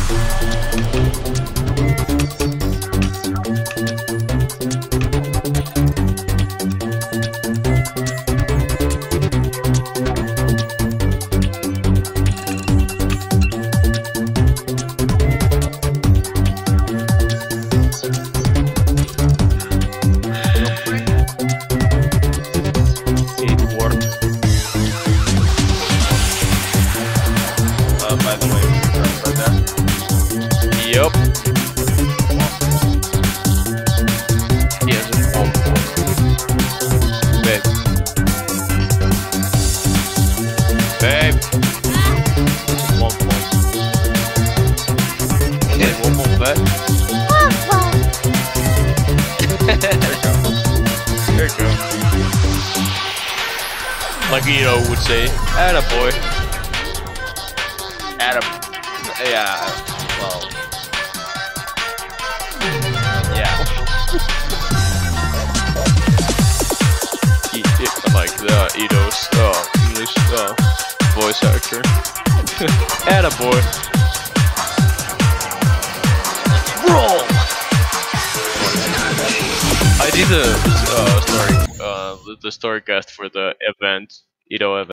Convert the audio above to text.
By the way, right there. Yup. Yes, one point. Babe. Babe. One point. Okay, one more bet. There you go. Like Eno would say, attaboy. Yeah, well, yeah. Like the Edo's English voice actor. Attaboy. Roll. I did the story cast for the event, Edo event.